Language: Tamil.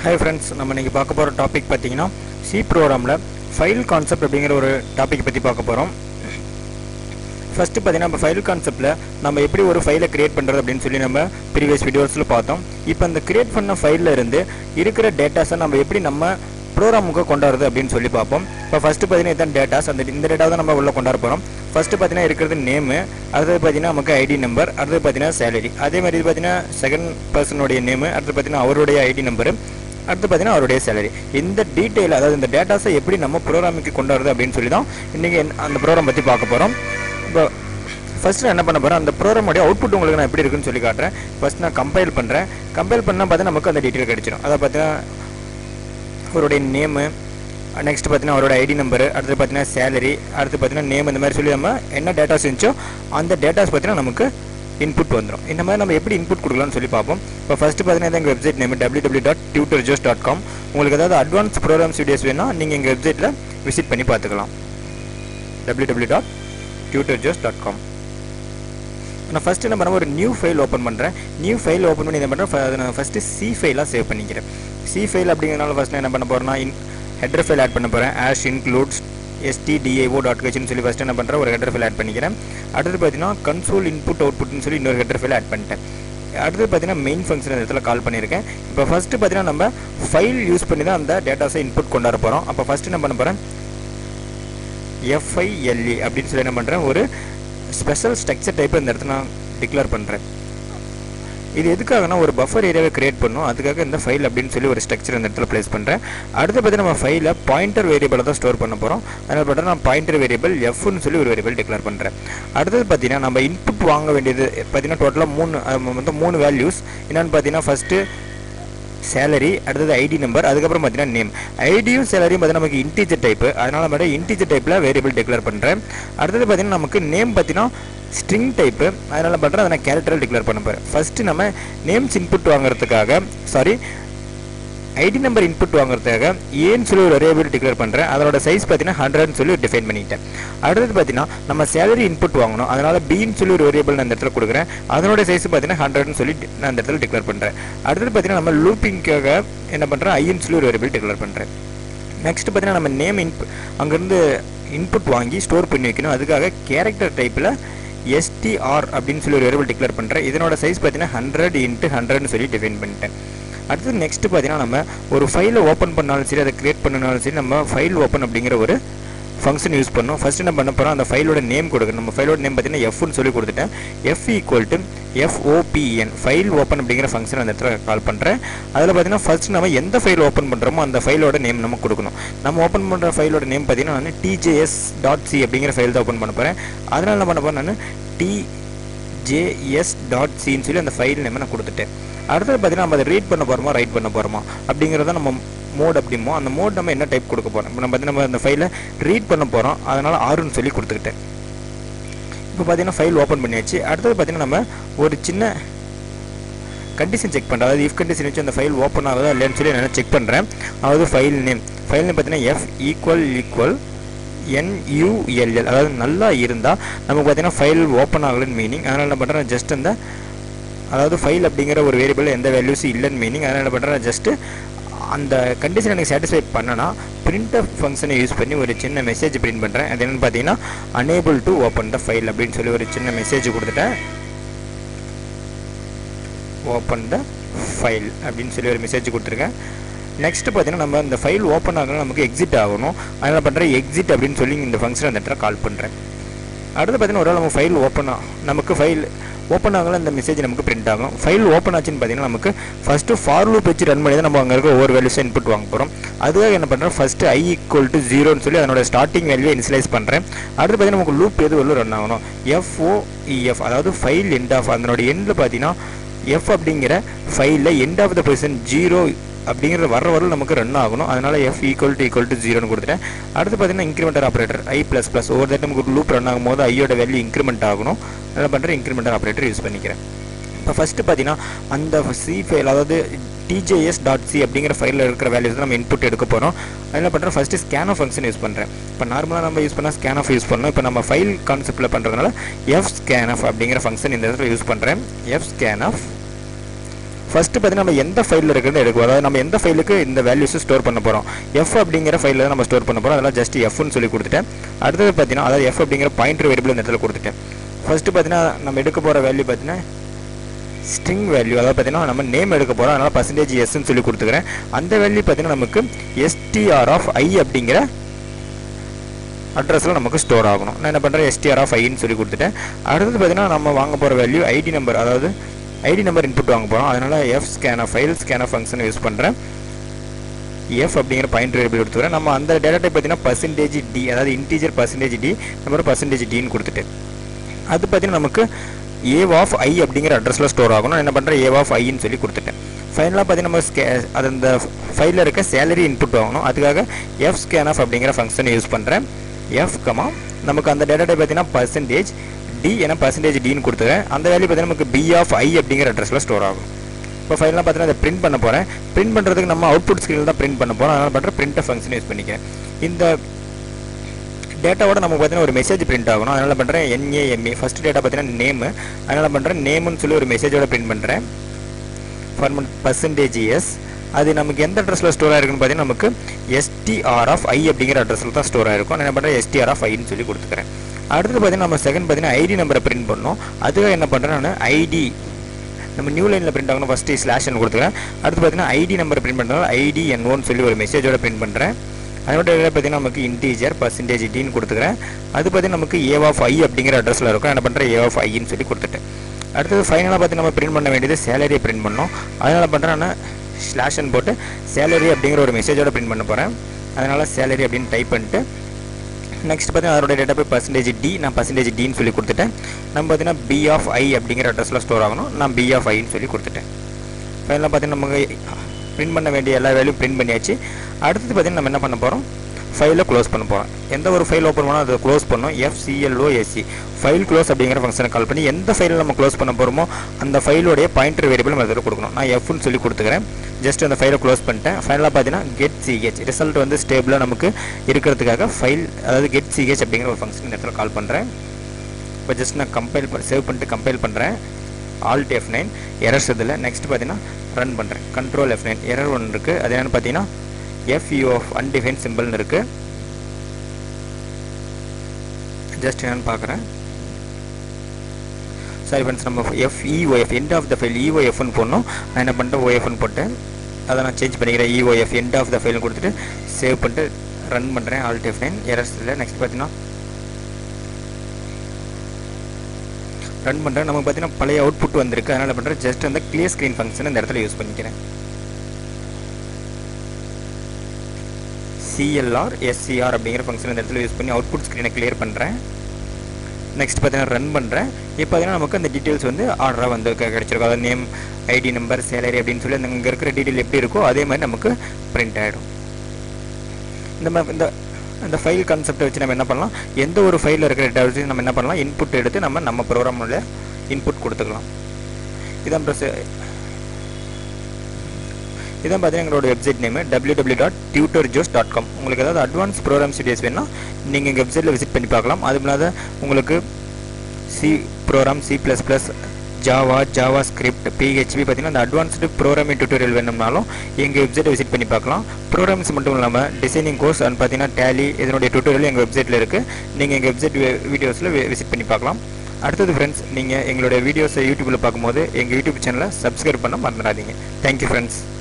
Hi friends, நம்ம இன்னைக்கு பார்க்க போற டாபிக் பாத்தீங்கன்னா C ப்ரோகிராம்ல ஃபைல் கான்செப்ட் அப்படிங்கிற ஒரு டாபிக் பத்தி பார்க்க போறோம். ஃபர்ஸ்ட் பாத்தீங்கன்னா நம்ம ஃபைல் கான்செப்ட்ல நம்ம எப்படி ஒரு ஃபைலை கிரியேட் பண்றது அப்படினு சொல்லி நம்ம previous வீடியோஸ்ல பார்த்தோம். இப்போ அந்த கிரியேட் பண்ண ஃபைல்ல இருந்து இருக்கிற டேட்டாஸை நம்ம எப்படி நம்ம ப்ரோகிராமுக்கு கொண்டு வரது அப்படினு சொல்லி பார்ப்போம். இப்போ ஃபர்ஸ்ட் பாத்தீங்கன்னா இதான் டேட்டாஸ், இந்த டேட்டா தான் நம்ம உள்ள கொண்டு வர போறோம். ஃபர்ஸ்ட் பாத்தீங்கன்னா இருக்கிறது நேம், அடுத்து பாத்தீங்கன்னா நமக்கு ஐடி நம்பர், அடுத்து பாத்தீங்கன்னா salary. அதே மாதிரி இது பாத்தீங்கன்னா செகண்ட் பர்சனுடைய நேம், அடுத்து பாத்தீங்கன்னா அவருடைய ஐடி நம்பர், அடுத்து பாத்தீங்கன்னா அவருடைய salary. இந்த டீடைல் அதாவது இந்த டேட்டாஸை எப்படி நம்ம ப்ரோகிராமுக்கு கொண்டு வரது அப்படினு சொல்லி தான் இன்னைக்கு அந்த ப்ரோகிராம் பத்தி பார்க்க போறோம். இப்போ ஃபர்ஸ்ட் என்ன பண்ண போறேன், அந்த ப்ரோகிராமோட அவுட்புட் உங்களுக்கு நான் எப்படி இருக்குன்னு சொல்லி காட்டுறேன். ஃபர்ஸ்ட் நான் கம்பைல் பண்றேன். கம்பைல் பண்ணா பார்த்தா நமக்கு அந்த டீடைல் கிடைச்சிடும். அத பார்த்தீங்கன்னா அவருடைய நேம், நெக்ஸ்ட் பார்த்தீங்கன்னா அவரோட ஐடி நம்பர், அடுத்து பார்த்தீங்கன்னா salary, அடுத்து பார்த்தீங்கன்னா நேம், இந்த மாதிரி சொல்லி நம்ம என்ன டேட்டாஸ் இருந்துச்சோ அந்த டேட்டாஸ் பார்த்தீங்கன்னா நமக்கு இன்புட் வந்துடும். இந்த மாதிரி நம்ம எப்படி இன்புட் கொடுக்கலாம்னு சொல்லி பார்ப்போம். இப்போ ஃபர்ஸ்ட் பார்த்தீங்கன்னா எங்கள் வெப்சைட் நேம் www.tutorjust.com. உங்களுக்கு ஏதாவது அட்வான்ஸ் ப்ரோக்ராம்ஸ் வீடியோஸ் வேணா நீங்கள் எங்கள் வெப்சைட்டில் விசிட் பண்ணி பார்த்துக்கலாம். www.tutorjust.com. நான் ஃபர்ஸ்ட் என்ன பண்ணுறேன், ஒரு நியூ ஃபைல் ஓப்பன் பண்ணுறேன். நியூ ஃபைல் ஓப்பன் பண்ணி என்ன பண்ணுறேன், அதை நான் ஃபர்ஸ்ட் சி ஃபைலாக சேவ் பண்ணிக்கிறேன். சி ஃபைல் அப்படிங்கிறனால ஃபர்ஸ்ட் என்ன பண்ண போகிறேன்னா ஹெடர் ஃபைல் ஆட் பண்ண போகிறேன். ஆஷ் இன்க்ளூட்ஸ் stdio.h சொல்லி ஃபர்ஸ்ட் என்ன பண்ணுறேன், ஒரு ஹெடர் ஃபைல் ஆட் பண்ணிக்கிறேன். அடுத்து பார்த்தீங்கன்னா கன்சோல் இன்புட் அவுட்புட்னு சொல்லி இன்னொரு ஹெடர் ஃபைல் ஆட் பண்ணிட்டேன். அடுத்து பார்த்தீங்கன்னா மெயின் ஃபங்க்ஷன் இந்த இடத்துல கால் பண்ணியிருக்கேன். இப்போ ஃபர்ஸ்ட் பார்த்தீங்கன்னா நம்ம ஃபைல் யூஸ் பண்ணி தான் அந்த டேட்டாஸை இன்புட் கொண்டு வர போகிறோம். அப்போ ஃபர்ஸ்ட் என்ன பண்ண போகிறேன், FILE அப்படின்னு சொல்லி என்ன பண்ணுறேன், ஒரு ஸ்பெஷல் ஸ்ட்ரக்சர் டைப் இந்த இடத்துல நான் டிக்ளேர் பண்ணுறேன். இது எதுக்காகனா ஒரு பஃபர் ஏரியாவை கிரியேட் பண்ணும், அதுக்காக இந்த ஃபைல் அப்படின்னு சொல்லி ஒரு ஸ்ட்ரக்சர் இந்த இடத்துல பிளேஸ் பண்ணுறேன். அடுத்து பார்த்தீங்கன்னா நம்ம ஃபைலை பாயிண்டர் வேரியபிளை தான் ஸ்டோர் பண்ண போகிறோம். அதனால் பார்த்தா நான் பாயிண்டர் வேரியபிள் எஃப்னு சொல்லி ஒரு வேரியபிள் டிக்ளேர் பண்ணுறேன். அடுத்தது பார்த்தீங்கன்னா நம்ம இன்புட் வாங்க வேண்டியது பார்த்தீங்கன்னா டோட்டலாக மூணு வேல்யூஸ் என்னென்னு பார்த்தீங்கன்னா ஃபஸ்ட்டு salary, அடுத்தது ஐடி நம்பர், அதுக்கப்புறம் பார்த்தீங்கன்னா நேம். ஐடியும் சேலரியும் பார்த்தீங்கன்னா நமக்கு இன்டீஜர் டைப்பு, அதனால் மட்டும் இன்டீஜர் டைப்பில் வேரியபிள் டிக்ளேர் பண்ணுறேன். அடுத்தது பார்த்தீங்கன்னா நமக்கு நேம் பார்த்தீங்கன்னா ஸ்ட்ரிங் டைப்பு, அதனால் பண்ணுறேன் அதை நான் கேரக்டரில் டிக்ளேர் பண்ண போகிறேன். ஃபஸ்ட்டு நம்ம நேம்ஸ் இன்புட் வாங்குறதுக்காக ஐடி நம்பர் இன்புட் வாங்குறதுக்காக ஏன்னு சொல்லி ஒரு வேரியபிள் டிக்ளேர் பண்ணுறேன். அதோட சைஸ் பார்த்தீங்கன்னா 100ன்னு சொல்லி டிஃபைன் பண்ணிட்டேன். அடுத்தது பார்த்தீங்கன்னா நம்ம சேலரி இன்புட் வாங்கணும், அதனால் பின்னு சொல்லி ஒரு வேரியபிள் நான் இந்த இடத்துல கொடுக்குறேன். அதனோட சைஸ் பார்த்தீங்கன்னா 100ன்னு சொல்லி நான் இந்த இடத்துல டிக்ளேர் பண்ணுறேன். அடுத்தது பார்த்தீங்கன்னா நம்ம லூப்பிங்காக என்ன பண்ணுறேன், ஐன்னு சொல்லி ஒரு வேரியபிள் டிக்ளேர் பண்ணுறேன். நெக்ஸ்ட் பார்த்தீங்கன்னா நம்ம நேம் அங்கேருந்து இன்புட் வாங்கி ஸ்டோர் பண்ணி வைக்கணும், அதுக்காக கேரக்டர் டைப்பில் STR அப்படின்னு சொல்லி ஒரு வேரியபிள் டிக்ளேர் பண்ணுறேன். இதனோட சைஸ் பார்த்தீங்கன்னா 100 × 100ன்னு சொல்லி டிஃபைன் பண்ணிட்டேன். அடுத்து நெக்ஸ்ட் பார்த்தீங்கன்னா நம்ம ஒரு ஃபைலை ஓப்பன் பண்ணாலும் சரி, அதை கிரியேட் பண்ணாலும் சரி, நம்ம ஃபைல் ஓப்பன் அப்படிங்கிற ஒரு ஃபங்க்ஷன் யூஸ் பண்ணோம். ஃபர்ஸ்ட் என்ன பண்ண போகிறோம், அந்த ஃபைலோட நேம் கொடுக்கணும். நம்ம ஃபைலோட நேம் பார்த்தீங்கன்னா Fன்னு சொல்லி கொடுத்துட்டேன். F = FOPEN ஃபைல் ஓப்பன் அப்படிங்கிற ஃபங்க்ஷன் அந்த இடத்துல கால் பண்ணுறேன். அதில் பார்த்தீங்கன்னா ஃபர்ஸ்ட் நம்ம எந்த ஃபைல் ஓப்பன் பண்ணுறோமோ அந்த ஃபைலோட நேம் நம்ம கொடுக்கணும். நம்ம ஓப்பன் பண்ணுற ஃபைலோட நேம் பார்த்தீங்கன்னா நான் tjs.c அப்படிங்கிற ஃபைல் தான் ஓப்பன் பண்ண போகிறேன். அதனால் என்ன பண்ண போகிறேன், நான் tjs.cன்னு சொல்லி அந்த ஃபைல் நேம் நான் கொடுத்துட்டேன். அடுத்தது பார்த்தீங்கன்னா நம்ம அதை ரீட் பண்ண போகிறோமா ரைட் பண்ண போகிறோமா அப்படிங்கிறத நம்ம மோட் அப்படிமோ அந்த மோட் நம்ம என்ன டைப் கொடுக்க போகிறோம். இப்போ நம்ம பார்த்தீங்கன்னா அந்த ஃபைலை ரீட் பண்ண போகிறோம், அதனால் ஆறுன்னு சொல்லி கொடுத்துக்கிட்டேன். இப்போ பார்த்தீங்கன்னா ஃபைல் ஓப்பன் பண்ணியாச்சு. அடுத்தது பார்த்தீங்கன்னா நம்ம ஒரு சின்ன கண்டிஷன் செக் பண்ணுறோம். அதாவது இஃப் கண்டிஷன் வச்சு அந்த ஃபைல் ஓப்பன் ஆகுதா இல்லைன்னு சொல்லி நான் செக் பண்ணுறேன். அதாவது ஃபைல் நேம் பார்த்தீங்கன்னா F = NULL, அதாவது நல்லா இருந்தால் நமக்கு பார்த்தீங்கன்னா ஃபைல் ஓப்பன் ஆகலன்னு மீனிங். அதனால் என்ன பண்ணுறேன், ஜஸ்ட் அந்த அதாவது ஃபைல் அப்படிங்கிற ஒரு வேரியபிள் எந்த வேல்யூஸும் இல்லைன்னு மீனிங். அதனால் என்ன பண்ணுறேன், ஜஸ்ட்டு அந்த கண்டிஷன் எனக்கு சாட்டிஸ்ஃபை பண்ணனா printf ஃபங்க்ஷனை யூஸ் பண்ணி ஒரு சின்ன மெசேஜ் பிரிண்ட் பண்ணுறேன். அது என்னென்னு பார்த்தீங்கன்னா unable to open the file அப்படின்னு சொல்லி ஒரு சின்ன மெசேஜ் கொடுத்துட்டேன். ஓப்பன் த ஃபைல் அப்படின்னு சொல்லி ஒரு மெசேஜ் கொடுத்துருக்கேன். நெக்ஸ்ட் பார்த்தீங்கன்னா நம்ம இந்த ஃபைல் ஓப்பன் ஆகணும், நமக்கு எக்ஸிட் ஆகணும். அதனால் பண்ணுறேன் எக்ஸிட் அப்படின்னு சொல்லி இந்த ஃபங்க்ஷன் அந்த இடத்துல கால் பண்ணுறேன். அடுத்து பார்த்தீங்கன்னா ஒரு நம்ம ஃபைல் நமக்கு ஃபைல் ஓப்பன் ஆகலாம், இந்த மெசேஜ் நமக்கு பிரிண்ட் ஆகும். ஃபைல் ஓப்பன் ஆச்சுன்னு பார்த்தீங்கன்னா நமக்கு ஃபஸ்ட்டு ஃபார் லூப் வச்சு ரன் பண்ணி தான் நம்ம அங்கே இருக்க ஒவ்வொரு வேல்யூஸை இன்புட் வாங்க போகிறோம். அதுக்காக என்ன பண்ணுறேன், ஃபஸ்ட்டு I = 0ன்னு சொல்லி அதனோட ஸ்டார்டிங் வேல்யூ இனிஷியலைஸ் பண்ணுறேன். அடுத்து பார்த்தீங்கன்னா நமக்கு லூப் எது வரலும் ரன் ஆகணும், FOEF அதாவது ஃபைல் எண்ட் ஆஃப், அதனோட எண்டில் பார்த்தீங்கன்னா F அப்படிங்கிற ஃபைலில் எண்ட் ஆஃப் த பொசிஷன் 0 அப்படிங்கிற வரலும் நமக்கு ரன் ஆகணும். அதனால் F = 0ன்னு கொடுத்துட்டேன். அடுத்து பார்த்தீங்கன்னா இன்க்ரிமெண்டர் ஆப்ரேட்டர் I++, ஒவ்வொரு தடவை நமக்கு லூப் ரன் ஆகும் போது ஐயோட வேல்யூ இன்க்ரிமெண்ட் ஆகணும். அதனால் பண்ணுறேன் இன்க்ரிமெண்டர் ஆப்ரேட்டர் யூஸ் பண்ணிக்கிறேன். இப்போ ஃபஸ்ட்டு பார்த்தீங்கன்னா அந்த சி ஃபைல் அதாவது tjs.c அப்படிங்கிற ஃபைலில் இருக்கிற வேல்யூஸ் நம்ம இன்புட் எடுக்க போகிறோம். அதில் பண்ணுறேன் ஃபஸ்ட்டு ஸ்கேன்ஆஃப் ஃபங்க்ஷன் யூஸ் பண்ணுறேன். இப்போ நார்மலாக நம்ம யூஸ் பண்ணால் ஸ்கேன்ஆஃப் யூஸ் பண்ணணும். இப்போ நம்ம ஃபைல் கான்செப்ட்டில் பண்ணுறதுனால fscanf அப்படிங்கிற ஃபங்க்ஷன் இந்த இடத்துல யூஸ் பண்ணுறேன். fscanf ஃபஸ்ட்டு பார்த்தீங்கன்னா நம்ம எந்த ஃபைலில் இருக்கிறது எடுக்கும், அதாவது நம்ம எந்த ஃபைலுக்கு இந்த வேல்யூஸை ஸ்டோர் பண்ண போகிறோம். எஃப் அப்படிங்கிற ஃபைலில் தான் நம்ம ஸ்டோர் பண்ண போகிறோம். அதெல்லாம் ஜஸ்ட் எஃப்னு சொல்லி கொடுத்துட்டேன். அடுத்தது பார்த்தீங்கன்னா அதாவது எஃப் அப்படிங்கிற பாயிண்டர் வேரியபிள் இந்த இடத்துல கொடுத்துட்டேன். ஃபஸ்ட்டு பார்த்தீங்கன்னா நம்ம எடுக்க போகிற வேல்யூ பார்த்தீங்கன்னா ஸ்ட்ரிங் வேல்யூ, அதாவது பார்த்தீங்கன்னா நம்ம நேம் எடுக்க போகிறோம். அதனால் %s சொல்லி கொடுத்துக்கிறேன். அந்த வேல்யூ பார்த்தீங்கன்னா நமக்கு str(i) அப்படிங்கிற அட்ரஸில் நமக்கு ஸ்டோர் ஆகணும். நான் என்ன பண்ணுறேன், str(i)ன்னு சொல்லி கொடுத்துட்டேன். அடுத்தது பார்த்தீங்கன்னா நம்ம வாங்க போகிற வேல்யூ ஐடி நம்பர், அதாவது ஐடி நம்பர் இன்புட் வாங்க போகிறோம். அதனால் f_scanf file scanf function use பண்ணுறேன். எஃப் அப்படிங்கிற பாயிண்டர் வேரியபிள் எடுத்துக்கிறேன். நம்ம அந்த டேட்டா டைப் பார்த்தீங்கன்னா %d, அதாவது இன்டீஜர் %d, நம்ம %dன்னு கொடுத்துட்டு அது பார்த்தீங்கன்னா நமக்கு a(i) அப்படிங்கிற அட்ரஸில் ஸ்டோர் ஆகணும். என்ன பண்ணுறேன், a(i)ன்னு சொல்லி கொடுத்துட்டேன். ஃபைனலாக பார்த்தீங்கன்னா நம்ம அது அந்த ஃபைலில் இருக்க சேலரி இன்புட் வாங்கணும். அதுக்காக f_scanf அப்படிங்கிற ஃபங்க்ஷன் யூஸ் பண்ணுறேன். f, நமக்கு அந்த டேட்டா டைப் பார்த்தீங்கன்னா %d, ஏன்னா %dன்னு கொடுத்துக்கிறேன். அந்த வேல்யூ பார்த்தீங்கன்னா நமக்கு b(i) அப்படிங்கிற அட்ரஸில் ஸ்டோர் ஆகும். இப்போ ஃபைனலாக பார்த்தீங்கன்னா அதை பிரிண்ட் பண்ண போகிறேன். பிரிண்ட் பண்ணுறதுக்கு நம்ம அவுட்புட் ஸ்க்ரீனில் தான் பிரிண்ட் பண்ண போகிறோம். அதனால் பண்ணுற பிரிண்ட் ஃபங்க்ஷன் யூஸ் பண்ணிக்கிறேன். இந்த டேட்டாவோட நமக்கு பார்த்தீங்கன்னா ஒரு மெசேஜ் பிரிண்ட் ஆகணும். அதனால் பண்ணுறேன் NAME, ஃபஸ்ட் டேட்டா பார்த்தீங்கன்னா நேமு, அதனால் பண்ணுறேன் நேமுன்னு சொல்லி ஒரு மெசேஜோட பிரிண்ட் பண்ணுறேன். ஃபார்மட் %s, அது நமக்கு எந்த அட்ரஸில் ஸ்டோர் ஆகிருக்குன்னு பார்த்தீங்கன்னா நமக்கு str(i) அப்படிங்கிற அட்ரஸில் தான் ஸ்டோர் ஆகிருக்கும். நான் என்ன பண்ணுறேன், str(i)ன்னு சொல்லி கொடுத்துக்கிறேன். அடுத்து பார்த்தீங்கன்னா நம்ம செகண்ட் பார்த்தீங்கன்னா ஐடி நம்பரை பிரிண்ட் பண்ணோம். அதுக்காக என்ன பண்ணுறேன், நான் ஐடி நம்ம நியூ லைனில் பிரிண்ட் ஆகணும். ஃபஸ்ட்டு /n கொடுத்துக்கிறேன். அடுத்து பார்த்தீங்கன்னா ஐடி நம்பரை பிரிண்ட் பண்ணுறோம். IDN1 சொல்லி ஒரு மெசேஜோட பிரிண்ட் பண்ணுறேன். அதோட பார்த்தீங்கன்னா நமக்கு இன்டீஜர் %dன்னு கொடுத்துக்கிறேன். அது பார்த்தீங்கன்னா நமக்கு a(i) அப்படிங்கிற அட்ரஸில் இருக்கும். என்ன பண்ணுறேன், a(i)ன்னு சொல்லி கொடுத்துட்டேன். அடுத்தது ஃபைனலாக பார்த்தீங்கன்னா நம்ம பிரிண்ட் பண்ண வேண்டியது சேலரியை பிரிண்ட் பண்ணோம். அதனால் பண்ணுறேன், நான் /n போட்டு சேலரி அப்படிங்கிற ஒரு மெசேஜோட பிரிண்ட் பண்ண போகிறேன். அதனால் சேலரி அப்படின்னு டைப் பண்ணிட்டு நெக்ஸ்ட் பார்த்தீங்கன்னா அதோட டேட்டா போய் %d, நான் %dன்னு சொல்லி கொடுத்துட்டேன். நம்ம பார்த்தீங்கன்னா b(i) அப்படிங்கிற அட்ரஸில் ஸ்டோர் ஆகணும். நான் b(i)ன்னு சொல்லி கொடுத்துட்டேன். ஃபைனலாக பார்த்தீங்கன்னா நமக்கு பிரிண்ட் பண்ண வேண்டிய எல்லா வேல்யூம் பிரிண்ட் பண்ணியாச்சு. அடுத்தது பார்த்தீங்கன்னா நம்ம என்ன பண்ண போகிறோம், ஃபைலை க்ளோஸ் பண்ண போகிறோம். எந்த ஒரு ஃபைல் ஓப்பன் பண்ணால் அதை க்ளோஸ் பண்ணோம். FCLOSE ஃபைல் க்ளோஸ் அப்படிங்கிற ஃபங்க்ஷனை கால் பண்ணி எந்த ஃபைலில் நம்ம க்ளோஸ் பண்ண போகிறோமோ அந்த ஃபைலோடைய பாயிண்டர் வேரியபிள் நம்ம அதில் கொடுக்கணும். நான் Fன்னு சொல்லி கொடுத்துக்கிறேன். ஜஸ்ட் அந்த ஃபைலை க்ளோஸ் பண்ணிட்டேன். ஃபைனலாக பார்த்தீங்கன்னா get_ch ரிசல்ட் வந்து ஸ்டேபிளாக நமக்கு இருக்கிறதுக்காக ஃபைல், அதாவது get_ch அப்படிங்கிற ஒரு ஃபங்க்ஷன் இந்த இடத்துல கால் பண்ணுறேன். இப்போ ஜஸ்ட் நான் சேவ் பண்ணிட்டு கம்பைல் பண்ணுறேன். Alt F9 எரர்ஸ் இதில். நெக்ஸ்ட் பார்த்தீங்கன்னா ரன் பண்ணுறேன். Control F9 எரர் ஒன்று இருக்குது. அது என்னென்னு பார்த்தீங்கன்னா FU of undefined symbolன்னு இருக்குது. ஜஸ்ட் என்னென்னு பார்க்குறேன். சாரி ஃப்ரெண்ட்ஸ், நம்ம FEOF end of the file EOFன்னு போடணும். நான் என்ன பண்ணிட்டேன், OFன்னு போட்டேன். அதை நான் சேஞ்ச் பண்ணிக்கிறேன். EOF எண்ட் ஆஃப் த ஃபைல்னு கொடுத்துட்டு சேவ் பண்ணிட்டு ரன் பண்ணுறேன். Alt F9 எரர்ஸ் இல்லை. நெக்ஸ்ட் பார்த்தீங்கன்னா ரன் பண்ணுறேன். நமக்கு பார்த்தீங்கன்னா பழைய அவுட்புட் வந்திருக்கு. அதனால் பண்ணுறேன், ஜஸ்ட் அந்த கிளியர் ஸ்க்ரீன் ஃபங்க்ஷன் இந்த இடத்துல யூஸ் பண்ணிக்கிறேன். CLR அப்படிங்கிற ஃபங்க்ஷன் இந்த இடத்துல யூஸ் பண்ணி அவுட்புட் ஸ்க்ரீனை கிளியர் பண்ணுறேன். நெக்ஸ்ட் பார்த்தீங்கன்னா ரன் பண்ணுறேன். இப்போ பார்த்தீங்கன்னா நமக்கு அந்த டீட்டெயில்ஸ் வந்து ஆர்டராக வந்து கிடச்சிருக்கும். அதாவது நேம், ஐடி நம்பர், சேலரி அப்படின்னு சொல்லி அந்த இங்கே இருக்கிற டீட்டெயில் எப்படி இருக்கோ அதே மாதிரி நமக்கு பிரிண்ட் ஆகிடும். இந்த ஃபைல் கான்செப்டை வச்சு நம்ம என்ன பண்ணலாம், எந்த ஒரு ஃபைலில் இருக்கிற டேட்டா வச்சு நம்ம என்ன பண்ணலாம், இன்புட் எடுத்து நம்ம ப்ரோக்ராமோட இன்புட் கொடுத்துக்கலாம். இதான் பார்த்தீங்கன்னா எங்களோட வெப்சைட் நேம் www.tutorjos.com. உங்களுக்கு ஏதாவது அட்வான்ஸ் ப்ரோக்ராம் ஸ்டடீஸ் வேணும்னா நீங்கள் எங்கள் வெப்சைட்டில் விசிட் பண்ணி பார்க்கலாம். அது இல்லாத உங்களுக்கு CProgramming, C++, JavaScript, PHP பார்த்தீங்கன்னா அந்த அட்வான்ஸ்டு ப்ரோக்ராமிங் டியூட்டோரியல் வேணும்னாலும் எங்கள் வெப்சைட்டை விசிட் பண்ணி பார்க்கலாம். ப்ரோக்ராம்ஸ் மட்டும் இல்லாமல் டிசைனிங் கோர்ஸ் அண்ட் பார்த்தீங்கன்னா டேலி இதனுடைய டியூட்டோரியல் எங்கள் வெப்சைட்டில் இருக்குது. நீங்கள் எங்கள் வெப்சைட் வீடியோஸில் விசிட் பண்ணி பார்க்கலாம். அடுத்தது ஃப்ரெண்ட்ஸ், நீங்கள் எங்களுடைய வீடியோஸை யூடியூப்பில் பார்க்கும்போது எங்கள் யூடியூப் சேனலை சப்ஸ்கிரைப் பண்ண மறந்துடாதீங்க. Thank you friends.